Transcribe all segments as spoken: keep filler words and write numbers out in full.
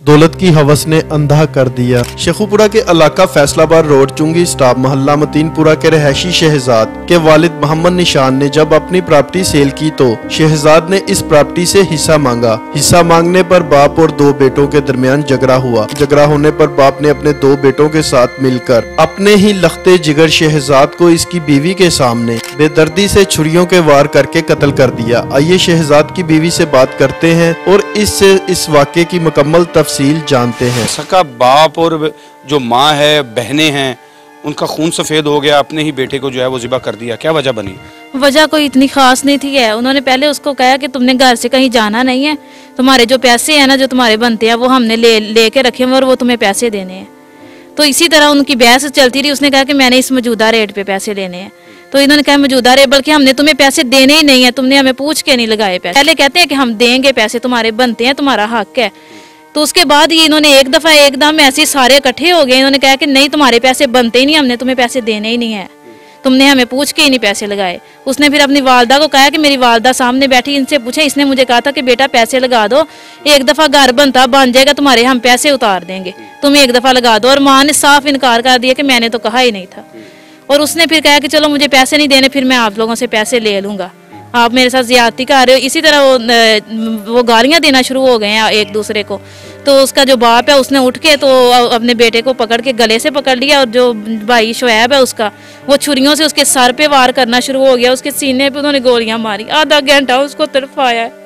दौलत की हवस ने अंधा कर दिया। शेखुपुरा के इलाका फैसलाबाद रोड चुंगी स्टाफ मोहल्ला मतीनपुरा के रहायशी शहजाद के वालिद मोहम्मद निशान ने जब अपनी प्रॉपर्टी सेल की तो शहजाद ने इस प्रॉपर्टी से हिस्सा मांगा। हिस्सा मांगने पर बाप और दो बेटों के दरमियान झगड़ा हुआ। झगड़ा होने पर बाप ने अपने दो बेटों के साथ मिलकर अपने ही लखते जिगर शहजाद को इसकी बीवी के सामने बेदर्दी से छुरियों के वार करके कत्ल कर दिया। आइए शहजाद की बीवी से बात करते हैं और इससे इस वाक़े की मुकम्मल तफसील जानते हैं। सका बाप और जो माँ है, बहनें हैं, उनका खून सफ़ेद हो गया, अपने ही बेटे को जो है वो ज़िबा कर दिया। क्या वजह बनी? वजह कोई इतनी खास नहीं थी है। उन्होंने पहले उसको कहा कि तुमने घर से कहीं जाना नहीं है, तुम्हारे जो पैसे हैं ना जो तुम्हारे बनते हैं वो हमने ले लेके रखे हैं और वो तुम्हें पैसे देने हैं। तो इसी तरह उनकी बहस चलती रही। उसने कहा कि मैंने इस मौजूदा रेट पे पैसे लेने हैं। तो इन्होंने कहा मौजूदा रेट, बल्कि हमने तुम्हें पैसे देने ही नहीं है, तुमने हमें पूछ के नहीं लगाए पैसे। पहले कहते हैं कि हम देंगे पैसे, तुम्हारे बनते हैं, तुम्हारा हक है। तो उसके बाद ये इन्होंने एक दफ़ा एकदम ऐसे सारे इकट्ठे हो गए। इन्होंने कहा कि नहीं तुम्हारे पैसे बनते ही नहीं, हमने तुम्हें पैसे देने ही नहीं है, तुमने हमें पूछ के ही नहीं पैसे लगाए। उसने फिर अपनी वालदा को कहा कि मेरी वालदा सामने बैठी, इनसे पूछा। इसने मुझे कहा था कि बेटा पैसे लगा दो, एक दफ़ा घर बनता बन जाएगा, तुम्हारे हम पैसे उतार देंगे, तुम एक दफ़ा लगा दो। और माँ ने साफ इनकार कर दिया कि मैंने तो कहा ही नहीं था। और उसने फिर कहा कि चलो मुझे पैसे नहीं देने, फिर मैं आप लोगों से पैसे ले लूँगा, आप मेरे साथ ज्यादती कर रहे हो। इसी तरह वो वो गालियाँ देना शुरू हो गए हैं एक दूसरे को। तो उसका जो बाप है उसने उठ के तो अपने बेटे को पकड़ के गले से पकड़ लिया, और जो भाई शुएब है उसका, वो छुरियों से उसके सर पे वार करना शुरू हो गया। उसके सीने पे उन्होंने गोलियां मारी, आधा घंटा उसको तड़पाया है।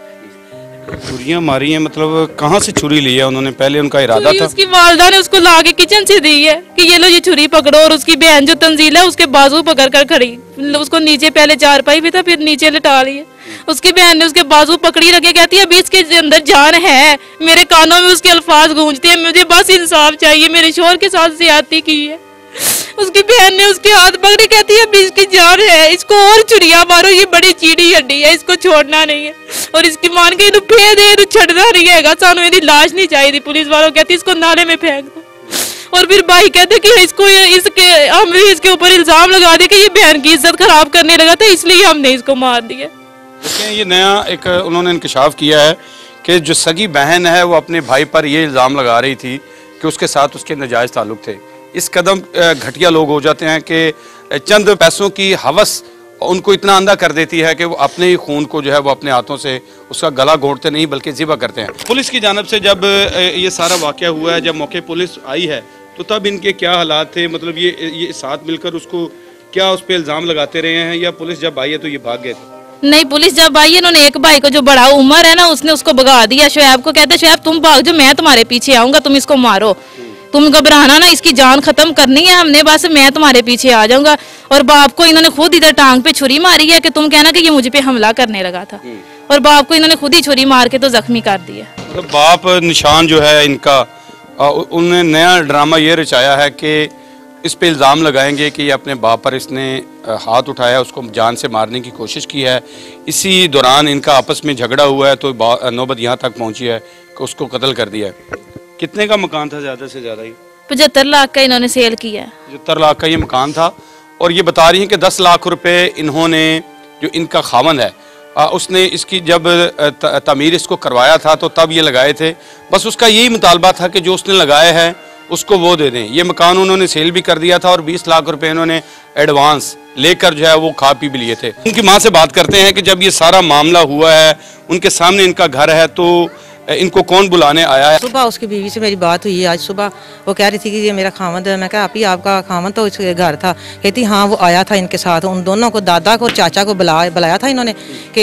छुरियां मारी हैं मतलब कहाँ से छुरी ली है उन्होंने? पहले उनका इरादा था? उसकी वालदा ने उसको ला के किचन से दी है कि ये लो ये छुरी पकड़ो। और उसकी बहन जो तंजील है उसके बाजू पकड़ कर खड़ी, उसको नीचे पहले चारपाई पे था फिर नीचे लिटा लिए। उसकी बहन ने उसके बाजू पकड़ी रखे, कहती है अभी इसके अंदर जान है। मेरे कानों में उसके अल्फाज गूंजते हैं, मुझे बस इंसाफ चाहिए, मेरे शोहर के साथ ज्यादती की है। उसकी बहन ने उसके हाथ पकड़े, कहती है अभी इसकी जान है, इसको और छुरियां मारो, ये बड़ी चीड़ी हड्डी है, इसको छोड़ना नहीं है। और इसकी मान के इन्हें फेंक दे, छड़ना नहीं है, सानू मेरी लाश नहीं चाहिए। पुलिस वालों कहती इसको नाले में फेंक दो। और फिर भाई कहते कि इसको इसके हम भी इसके ऊपर इल्जाम लगा दे कि ये बहन की इज्जत खराब करने लगा था, इसलिए हमने इसको मार दिया। देखिए ये नया एक उन्होंने इंकशाफ किया है कि जो सगी बहन है वो अपने भाई पर ये इल्ज़ाम लगा रही थी कि उसके साथ उसके नाजायज़ ताल्लुक थे। इस कदम घटिया लोग हो जाते हैं कि चंद पैसों की हवस उनको इतना अंधा कर देती है कि वो अपने ही खून को जो है वो अपने हाथों से उसका गला घोंटते नहीं बल्कि ज़िबा करते हैं। पुलिस की जानिब से जब ये सारा वाक़या हुआ है, जब मौके पुलिस आई है तो तब इनके क्या हालात थे? मतलब ये ये साथ मिलकर उसको क्या उस पर इल्ज़ाम लगाते रहे हैं, या पुलिस जब आई है तो ये भाग गए थे? नहीं, पुलिस जब आई है इन्होंने एक भाई को जो बड़ा उम्र है ना उसने उसको भगा दिया। शुएब को कहते शुएब तुम भाग जो, मैं तुम्हारे पीछे आऊंगा, तुम इसको मारो, तुम घबराना ना, इसकी जान खत्म करनी है हमने, बस मैं तुम्हारे पीछे आ जाऊंगा। और बाप को इन्होंने खुद इधर टांग पे छुरी मारी है कि तुम कहना कि ये मुझे पे हमला करने लगा था। और बाप को इन्होंने खुद ही छुरी मार के तो जख्मी कर दिया। तो बाप निशान जो है इनका, उन्होंने नया ड्रामा ये रचाया है कि इस पे इल्ज़ाम लगाएंगे कि ये अपने बाप पर इसने हाथ उठाया, उसको जान से मारने की कोशिश की है। इसी दौरान इनका आपस में झगड़ा हुआ है तो नौबत यहाँ तक पहुँची है कि उसको कत्ल कर दिया है। कितने का मकान था? ज़्यादा से ज़्यादा ही पचहत्तर लाख का इन्होंने सेल किया है। पचहत्तर लाख का ये मकान था। और ये बता रही हैं कि दस लाख रुपए इन्होंने, जो इनका खामन है आ, उसने इसकी जब तमीर इसको करवाया था तो तब ये लगाए थे। बस उसका यही मुतालबा था कि जो उसने लगाए हैं उसको वो दे दें। ये मकान उन्होंने सेल भी कर दिया था और बीस लाख रुपए इन्होंने एडवांस लेकर जो है वो खा पी भी लिए थे। उनकी माँ से बात करते हैं कि जब ये सारा मामला हुआ है, उनके सामने इनका घर है, तो इनको कौन बुलाने आया है? सुबह उसकी बीवी से मेरी बात हुई आज सुबह। वो कह रही थी कि ये मेरा खामद है। मैं कहा आप ही आपका खामद तो इसके घर था? कहती हाँ वो आया था इनके साथ। उन दोनों को, दादा को और चाचा को बुला बुलाया था इन्होंने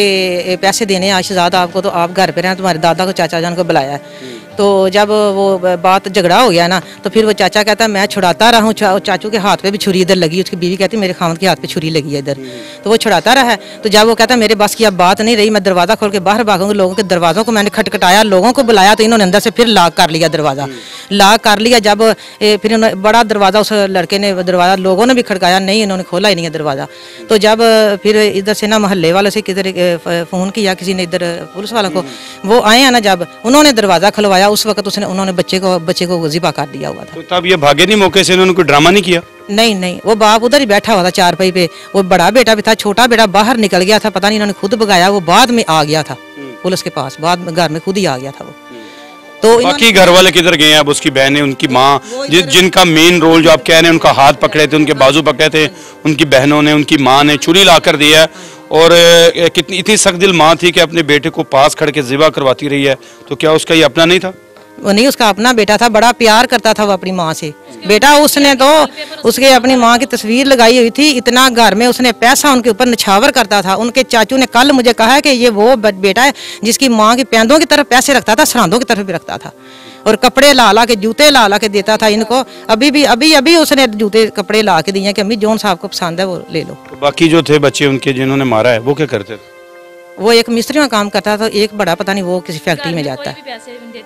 कि पैसे देने हैं शहजाद आपको, तो आप घर पे रहें। तुम्हारे दादा को, चाचा जान को बुलाया है। तो जब वो बात झगड़ा हो गया ना तो फिर वो चाचा कहता है मैं छुड़ाता रहा हूँ। चा, चाचू के हाथ पे भी छुरी इधर लगी। उसकी बीवी कहती मेरे खामद के हाथ पे छुरी लगी है इधर। तो वो छुड़ाता रहा है। तो जब वो कहता मेरे बस की अब बात नहीं रही, मैं दरवाज़ा खोल के बाहर भागूंगा, लोगों के दरवाज़ों को मैंने खटखटाया, लोगों को बुलाया, तो इन्होंने अंदर से फिर लॉक कर लिया दरवाज़ा। लॉक कर लिया जब ए, फिर बड़ा दरवाज़ा उस लड़के ने दरवाज़ा, लोगों ने भी खड़काया, नहीं इन्होंने खोला ही नहीं है दरवाज़ा। तो जब फिर इधर से ना मोहल्ले वालों से किधर फ़ोन किया किसी ने, इधर पुलिस वालों को, वो आए हैं ना, जब उन्होंने दरवाज़ा खुलवाया उस वक्त उसने उन्होंने बच्चे को बच्चे को ज़िबा कर दिया हुआ था। तो तब ये भागे नहीं मौके से? इन्होंने कोई ड्रामा नहीं किया? नहीं नहीं, वो बाप उधर ही बैठा हुआ था चारपाई पे। वो बड़ा बेटा भी था, छोटा बेटा बाहर निकल गया था, पता नहीं इन्होंने खुद भगाया, वो बाद में आ गया था पुलिस के पास, बाद में घर में खुद ही आ गया था वो। तो बाकी घर वाले किधर गए हैं? अब उसकी बहनें, उनकी माँ, जिस जिनका मेन रोल जो आप कह रहे हैं, उनका हाथ पकड़े थे, उनके बाजू पकड़े थे, उनकी बहनों ने, उनकी माँ ने छुरी ला कर दिया है और कितनी इतनी सख्त दिल माँ थी कि अपने बेटे को पास खड़ के ज़िबा करवाती रही है। तो क्या उसका ये अपना नहीं था? वो नहीं, उसका अपना बेटा था, बड़ा प्यार करता था वो अपनी माँ से। बेटा उसने तो उसके अपनी माँ की तस्वीर लगाई हुई थी, इतना घर में उसने पैसा उनके ऊपर निछावर करता था। उनके चाचू ने कल मुझे कहा है कि ये वो बेटा है जिसकी माँ की पैंदों की तरफ पैसे रखता था, सरांदों की तरफ भी रखता था, और कपड़े ला ला के, जूते ला ला के देता था इनको। अभी भी अभी अभी उसने जूते कपड़े ला के दिए कि अम्मी जोन साहब को पसंद है वो ले लो। तो बाकी जो थे बच्चे उनके जिन्होंने मारा है वो क्या करते थे? वो एक मिस्त्री में काम करता था, एक बड़ा पता नहीं वो किसी फैक्ट्री में जाता है।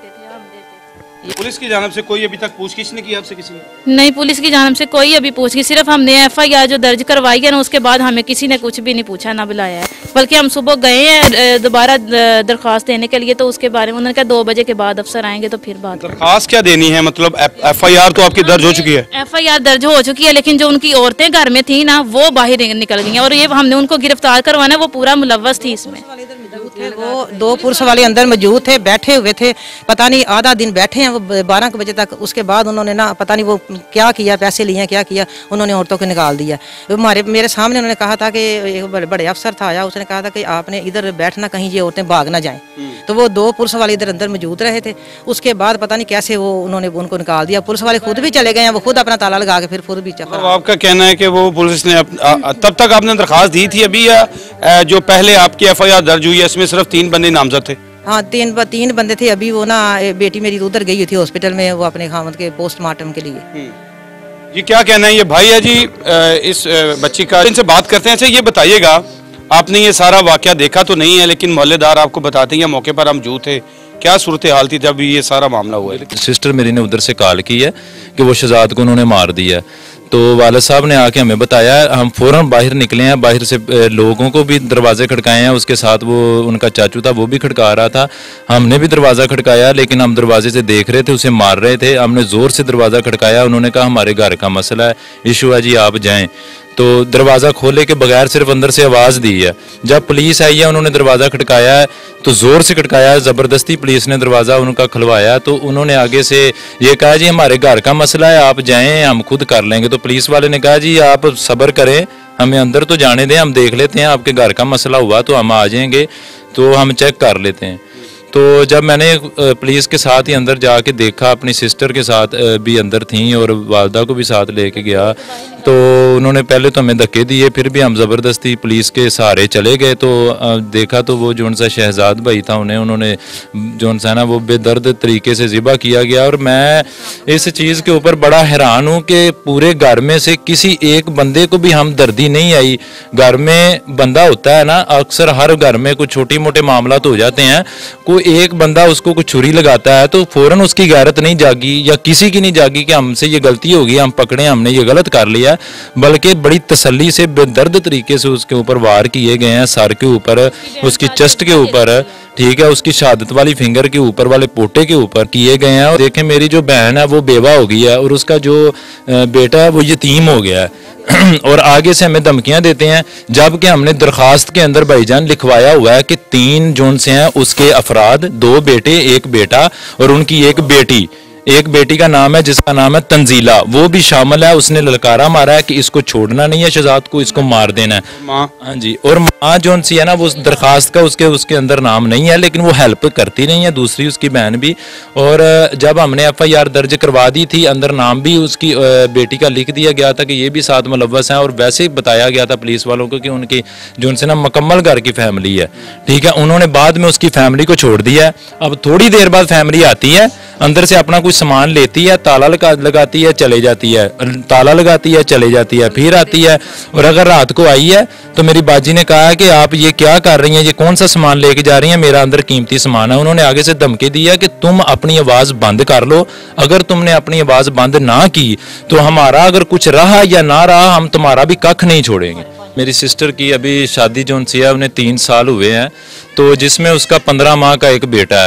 पुलिस की जानब से कोई अभी तक पूछगिछ नहीं की आपसे किसी ने? नहीं, पुलिस की जानब से कोई अभी पूछगिछ, सिर्फ हमने एफ आई आर जो दर्ज करवाई है ना, उसके बाद हमें किसी ने कुछ भी नहीं पूछा, ना बुलाया है। बल्कि हम सुबह गए हैं दोबारा दरख्वास्त देने के लिए, तो उसके बारे में उन्होंने कहा दो बजे के बाद अफसर आएंगे तो फिर बात। दरख्वास्त क्या देनी है? मतलब एफ आई आर तो आपकी दर्ज हो चुकी है? एफ आई आर दर्ज हो चुकी है, लेकिन जो उनकी औरतें घर में थी ना, वो बाहर निकल गई हैं और ये हमने उनको गिरफ्तार करवाना, वो पूरा मुलव्वस थी इसमें। वो दो पुलिस वाले अंदर मौजूद थे, बैठे हुए थे, पता नहीं आधा दिन बैठे हैं वो बारह बजे तक। उसके बाद उन्होंने ना पता नहीं वो क्या किया, पैसे लिए क्या किया, उन्होंने औरतों को निकाल दिया। हमारे मेरे सामने उन्होंने कहा था कि एक बड़े अफसर था आया, उसने कहा था कि आपने इधर बैठना, कहीं ये औरतें भाग ना जाएं। तो वो दो पुलिस वाले इधर अंदर मौजूद रहे थे। उसके बाद पता नहीं कैसे वो उन्होंने उनको निकाल दिया। पुलिस वाले खुद भी चले गए हैं, वो खुद अपना ताला लगा के फिर खुद भी चला। तो आपका कहना है कि वो पुलिस ने तब तक आपने दरख्वास्त दी थी अभी, या जो पहले आपकी एफ आई आर दर्ज हुई है इसमें सिर्फ तीन बंदे नामजद थे? हाँ, तीन तीन बंदे थे। अभी वो ना बेटी मेरी उधर गई थी हॉस्पिटल में, वो अपने खामद के पोस्टमार्टम के लिए। जी क्या कहना है? ये भाई है जी इस बच्ची का, इनसे बात करते हैं। अच्छा ये बताइएगा, आपने ये सारा वाकया देखा तो नहीं है, लेकिन मोहल्लेदार आपको बताते हैं मौके पर हम मौजूद थे, क्या सूरत हाल थी जब ये सारा मामला हुआ है? सिस्टर मेरी ने उधर से कॉल की है कि वो शहजाद को उन्होंने मार दिया। तो वालिद साहब ने आके हमें बताया, हम फ़ौरन बाहर निकले हैं, बाहर से लोगों को भी दरवाजे खड़काए हैं, उसके साथ वो उनका चाचू था वो भी खड़का रहा था, हमने भी दरवाज़ा खड़काया, लेकिन हम दरवाजे से देख रहे थे उसे मार रहे थे। हमने ज़ोर से दरवाज़ा खड़काया, उन्होंने कहा हमारे घर का मसला है, इशू है जी, आप जाएँ। तो दरवाज़ा खोले के बगैर सिर्फ अंदर से आवाज़ दी है। जब पुलिस आई है उन्होंने दरवाज़ा खटकाया है, तो ज़ोर से खटकाया है, ज़बरदस्ती पुलिस ने दरवाज़ा उनका खुलवाया। तो उन्होंने आगे से ये कहा जी हमारे घर का मसला है, आप जाएं, हम खुद कर लेंगे। तो पुलिस वाले ने कहा जी आप सब्र करें, हमें अंदर तो जाने दें, हम देख लेते हैं, आपके घर का मसला हुआ तो हम आ जाएंगे, तो हम चेक कर लेते हैं। तो जब मैंने पुलिस के साथ ही अंदर जाके देखा, अपनी सिस्टर के साथ भी अंदर थी और वालदा को भी साथ लेके गया, तो उन्होंने पहले तो हमें धक्के दिए, फिर भी हम ज़बरदस्ती पुलिस के सहारे चले गए। तो देखा तो वो जो सा शहजाद भाई था उन्हें उन्होंने जो सा ना वो बेदर्द तरीके से ज़िबा किया गया। और मैं इस चीज़ के ऊपर बड़ा हैरान हूँ कि पूरे घर में से किसी एक बंदे को भी हमदर्दी नहीं आई। घर में बंदा होता है ना, अक्सर हर घर में कुछ छोटी मोटे मामला तो हो जाते हैं, कोई एक बंदा उसको कुछ छुरी लगाता है तो फौरन उसकी गैरत नहीं जागी या किसी की नहीं जागी कि हमसे ये गलती होगी, हम पकड़े, हमने ये गलत कर लिया, बल्कि बड़ी तसल्ली से बेदर्द तरीके से उसके ऊपर वार किए गए हैं, सर के ऊपर, उसकी चेस्ट के ऊपर, ठीक है, उसकी शहादत वाली फिंगर के ऊपर वाले पोटे के ऊपर किए गए हैं। और देखें मेरी जो बहन है वो बेवा हो गई है और उसका जो बेटा है वो यतीम हो गया है और आगे से हमें धमकियां देते हैं, जबकि हमने दरखास्त के अंदर भाईजान लिखवाया हुआ है कि तीन जोन से हैं उसके अफराद, दो बेटे एक बेटा और उनकी एक बेटी, एक बेटी का नाम है जिसका नाम है तंजीला, वो भी शामिल है। उसने ललकारा मारा है कि इसको छोड़ना नहीं है, शहजाद को इसको मार देना है। माँ हाँ जी, और माँ जो सी है ना वो दरखास्त का उसके उसके अंदर नाम नहीं है, लेकिन वो हेल्प करती नहीं है, दूसरी उसकी बहन भी। और जब हमने एफ आई आर दर्ज करवा दी थी, अंदर नाम भी उसकी बेटी का लिख दिया गया था कि ये भी साथ मुलव्वस हैं, और वैसे ही बताया गया था पुलिस वालों को कि उनकी जो उनसे ना मुकम्मल घर की फैमिली है, ठीक है। उन्होंने बाद में उसकी फैमिली को छोड़ दिया है। अब थोड़ी देर बाद फैमिली आती है, अंदर से अपना कुछ सामान लेती है, ताला लगा लगाती है, चले जाती है, ताला लगाती है, चले जाती है, फिर आती है। और अगर रात को आई है तो मेरी बाजी ने कहा कि आप ये क्या कर रही हैं, ये कौन सा सामान लेके जा रही हैं, मेरा अंदर कीमती सामान है। उन्होंने आगे से धमकी दी है कि तुम अपनी आवाज़ बंद कर लो, अगर तुमने अपनी आवाज़ बंद ना की तो हमारा अगर कुछ रहा या ना रहा हम तुम्हारा भी कख नहीं छोड़ेंगे। मेरी सिस्टर की अभी शादी जो सी है उन्हें तीन साल हुए हैं, तो जिसमें उसका पंद्रह माह का एक बेटा है,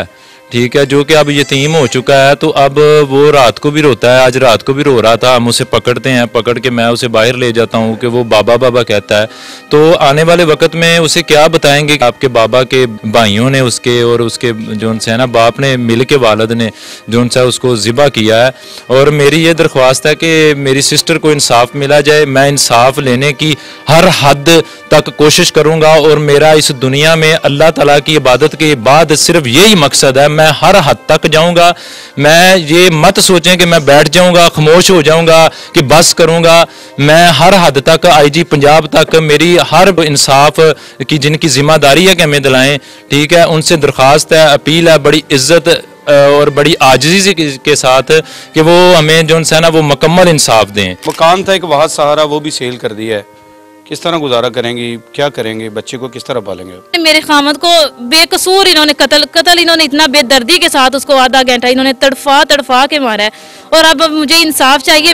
ठीक है, जो कि अब यतीम हो चुका है। तो अब वो रात को भी रोता है, आज रात को भी रो रहा था। हम उसे पकड़ते हैं, पकड़ के मैं उसे बाहर ले जाता हूँ कि वो बाबा बाबा कहता है। तो आने वाले वक्त में उसे क्या बताएंगे कि आपके बाबा के भाइयों ने उसके और उसके जो उनसे है ना बाप ने मिल के वालद ने जो उनसे उसको ज़िबा किया है। और मेरी ये दरख्वास्त है कि मेरी सिस्टर को इंसाफ मिला जाए। मैं इंसाफ लेने की हर हद तक कोशिश करूँगा और मेरा इस दुनिया में अल्लाह ताला की इबादत के बाद सिर्फ यही मकसद है, मैं हर हद तक जाऊंगा। मैं ये मत सोचें कि मैं बैठ जाऊंगा, खामोश हो जाऊंगा, कि बस करूंगा। मैं हर हद तक आईजी पंजाब तक मेरी हर इंसाफ की जिनकी जिम्मेदारी है कि हमें दिलाएं, ठीक है, उनसे दरख्वास्त है, अपील है, बड़ी इज्जत और बड़ी आजिज़ी के साथ कि वो हमें जो है ना वो मुकम्मल इंसाफ दें। मकान था एक वाहद सहारा, वो भी सेल कर दिया है। किस तरह गुजारा करेंगी, क्या करेंगे, बच्चे को किस तरह पालेंगे? मेरे खामद को बेकसूर इन्होंने कत्ल कत्ल इन्होंने इतना बेदर्दी के साथ उसको आधा घंटा इन्होंने तड़फा तड़फा के मारा है और अब मुझे इंसाफ चाहिए।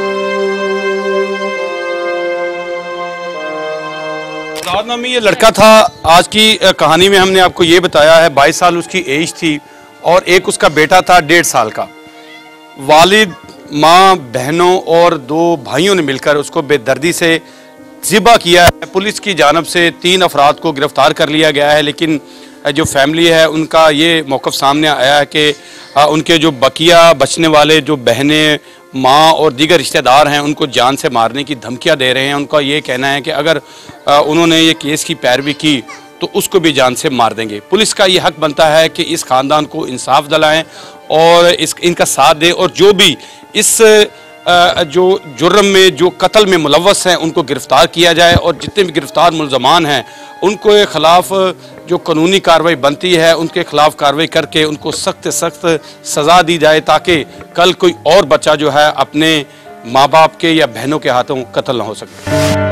नामी ये लड़का था, आज की कहानी में हमने आपको ये बताया है, बाईस साल उसकी एज थी और एक उसका बेटा था डेढ़ साल का। वालिद, माँ, बहनों और दो भाइयों ने मिलकर उसको बेदर्दी से ज़िबा किया है। पुलिस की जानब से तीन अफराद को गिरफ्तार कर लिया गया है, लेकिन जो फैमिली है उनका ये मौक़िफ़ सामने आया है कि उनके जो बकिया बचने वाले जो बहनें, माँ और दीगर रिश्तेदार हैं उनको जान से मारने की धमकियां दे रहे हैं। उनका ये कहना है कि अगर उन्होंने ये केस की पैरवी की तो उसको भी जान से मार देंगे। पुलिस का ये हक बनता है कि इस ख़ानदान को इंसाफ दिलाएं और इस इनका साथ दें और जो भी इस जो जुर्म में, जो कत्ल में मुलव्वस हैं उनको गिरफ़्तार किया जाए और जितने भी गिरफ़्तार मुल्ज़मान हैं उनको के ख़िलाफ़ जो कानूनी कार्रवाई बनती है उनके ख़िलाफ़ कार्रवाई करके उनको सख्त सख्त सज़ा दी जाए ताकि कल कोई और बच्चा जो है अपने माँ बाप के या बहनों के हाथों कत्ल ना हो सके।